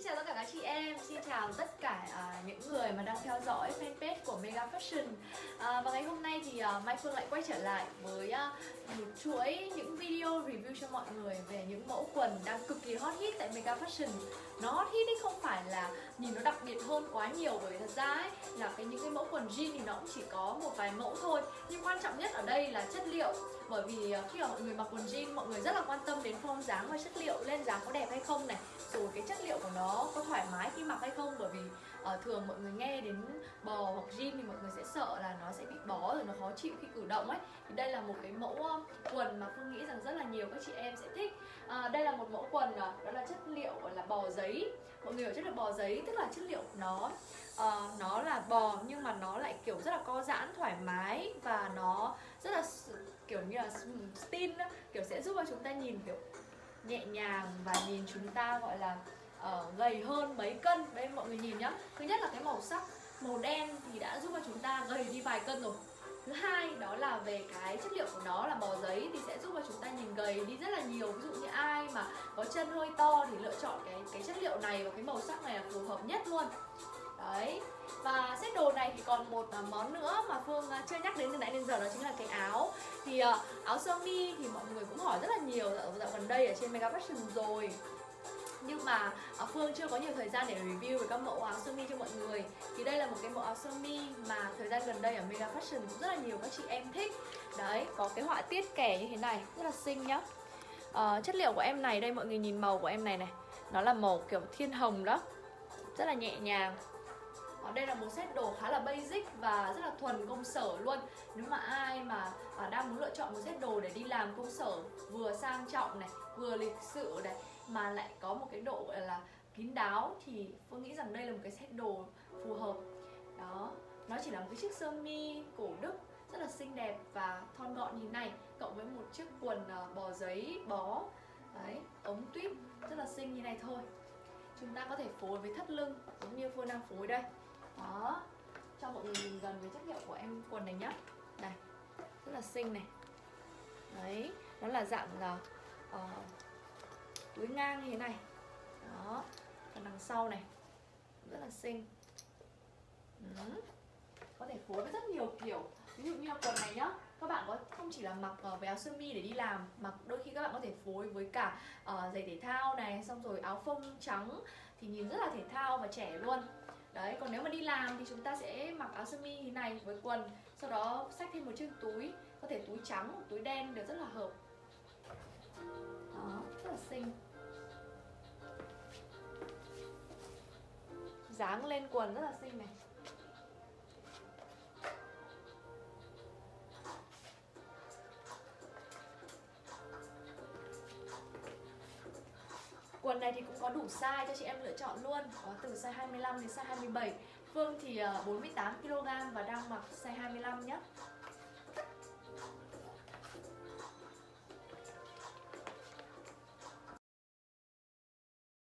chào tất cả các chị em, xin chào tất cả những người mà đang theo dõi fanpage của Mega Fashion. Và ngày hôm nay thì Mai Phương lại quay trở lại với một chuỗi những video review cho mọi người về những mẫu quần đang cực kỳ hot hit tại Mega Fashion. Nó hot hit ấy không phải là nhìn nó đặc biệt hơn quá nhiều, bởi vì thật ra ấy là những cái mẫu quần jean thì nó cũng chỉ có một vài mẫu thôi. Nhưng quan trọng nhất ở đây là chất liệu. Bởi vì khi mà mọi người mặc quần jean, mọi người rất là quan tâm đến form dáng và chất liệu, lên dáng có đẹp hay không này, rồi cái chất liệu của nó có thoải mái khi mặc hay không. Bởi vì thường mọi người nghe đến bò hoặc jean thì mọi người sẽ sợ là nó sẽ bị bó rồi nó khó chịu khi cử động ấy. Thì đây là một cái mẫu quần mà Phương nghĩ rằng rất là nhiều các chị em sẽ thích. Đây là một mẫu quần đó là chất liệu gọi là bò giấy. Mọi người hiểu chất liệu bò giấy tức là chất liệu của nó là bò nhưng mà nó lại kiểu rất là co giãn, thoải mái và nó rất là kiểu như là stin đó, kiểu sẽ giúp cho chúng ta nhìn kiểu nhẹ nhàng và nhìn chúng ta gọi là gầy hơn mấy cân. Đây mọi người nhìn nhá. Thứ nhất là cái màu sắc màu đen thì đã giúp cho chúng ta gầy đi vài cân rồi. Thứ hai đó là về cái chất liệu của nó là bò giấy thì sẽ giúp cho chúng ta nhìn gầy đi rất là nhiều. Ví dụ như ai mà có chân hơi to thì lựa chọn cái chất liệu này và cái màu sắc này là phù hợp nhất luôn. Đấy. Và set đồ này thì còn một món nữa mà Phương chưa nhắc đến từ nãy đến giờ, đó chính là cái áo. Thì áo sơ mi thì mọi người cũng hỏi rất là nhiều ở dạo gần đây ở trên Mega Fashion rồi. Nhưng mà Phương chưa có nhiều thời gian để review về các mẫu áo sơ mi cho mọi người. Thì đây là một cái mẫu áo sơ mi mà thời gian gần đây ở Mega Fashion cũng rất là nhiều các chị em thích. Đấy, có cái họa tiết kẻ như thế này, rất là xinh nhá. Chất liệu của em này, đây mọi người nhìn màu của em này này, nó là màu kiểu thiên hồng đó, rất là nhẹ nhàng. Đây là một set đồ khá là basic và rất là thuần công sở luôn. Nếu mà ai mà đang muốn lựa chọn một set đồ để đi làm công sở vừa sang trọng này, vừa lịch sự này, mà lại có một cái độ gọi là kín đáo thì Phương nghĩ rằng đây là một cái set đồ phù hợp. Đó, nó chỉ là một cái chiếc sơ mi cổ Đức rất là xinh đẹp và thon gọn như thế này, cộng với một chiếc quần bò giấy bó. Đấy, ống tuyếp rất là xinh như này thôi. Chúng ta có thể phối với thắt lưng giống như Phương đang phối đây. Đó, cho mọi người nhìn gần với chất liệu của em quần này nhá. Đây, rất là xinh này. Đấy, nó là dạng túi ngang như thế này. Đó, phần đằng sau này rất là xinh. Có thể phối với rất nhiều kiểu. Ví dụ như là quần này nhá, các bạn có không chỉ là mặc với áo sơ mi để đi làm, mà đôi khi các bạn có thể phối với cả giày thể thao này, xong rồi áo phông trắng thì nhìn rất là thể thao và trẻ luôn. Đấy, còn nếu mà đi làm thì chúng ta sẽ mặc áo sơ mi như thế này với quần, sau đó xách thêm một chiếc túi, có thể túi trắng hoặc túi đen đều rất là hợp. Đó, rất là xinh. Dáng lên quần rất là xinh này. Quần này thì cũng có đủ size cho chị em lựa chọn luôn. Có từ size 25 đến size 27. Phương thì 48kg và đang mặc size 25 nhé.